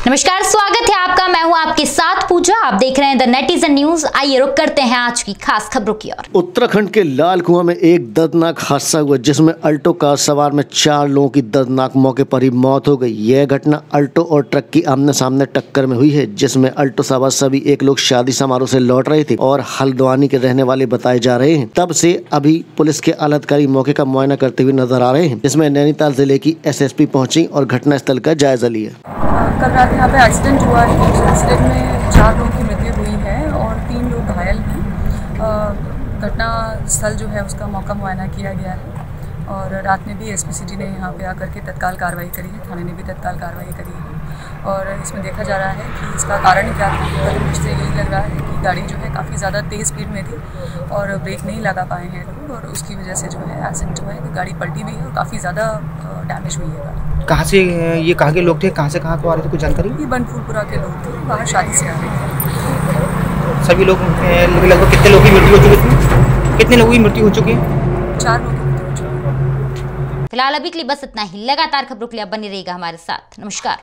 नमस्कार, स्वागत है आपका। मैं हूं आपके साथ पूजा। आप देख रहे हैं द नेटिजन न्यूज। आइए रुक करते हैं आज की खास खबरों की ओर। उत्तराखंड के लाल कुआं में एक दर्दनाक हादसा हुआ जिसमें अल्टो कार सवार में 4 लोगों की दर्दनाक मौके पर ही मौत हो गई। यह घटना अल्टो और ट्रक की आमने सामने टक्कर में हुई है, जिसमें अल्टो सवार सभी एक लोग शादी समारोह से लौट रहे थे और हल्द्वानी के रहने वाले बताए जा रहे हैं। तब से अभी पुलिस के आला अधिकारी मौके का मुआयना करते हुए नजर आ रहे हैं, जिसमें नैनीताल जिले की एसएसपी पहुंची और घटनास्थल का जायजा लिया। कल रात यहाँ पे एक्सीडेंट हुआ है। एक्सीडेंट में 4 लोगों की मृत्यु हुई है और 3 लोग घायल हैं। घटना स्थल जो है उसका मौका मुआयना किया गया है और रात में भी एसपीसीडी ने यहाँ पे आकर के तत्काल कार्रवाई करी है। थाने ने भी तत्काल कार्रवाई करी है और इसमें देखा जा रहा है कि इसका कारण क्या था। मुझसे यही लग रहा है कि गाड़ी जो है काफ़ी ज़्यादा तेज़ स्पीड में थी और ब्रेक नहीं लगा पाए हैं लोग और उसकी वजह से जो है एक्सीडेंट जो है तो गाड़ी पलटी भी है और काफ़ी ज़्यादा डैमेज हुई है गाड़ी। कहाँ से ये कहाँ के लोग थे, कहाँ से कहाँ को आ रहे थे, कुछ जानकारी? ये बनफूलपुरा के लोग थे, बाहर शादी से आ रहे थे। सभी लोग लगभग कितने लोगों की मृत्यु हो चुकी है? कितने लोगों की मृत्यु हो चुकी है? 4 लोगों की मृत्यु हो चुकी है। फिलहाल अभी के लिए बस इतना ही। लगातार खबरों के लिए बने रहेगा हमारे साथ। नमस्कार।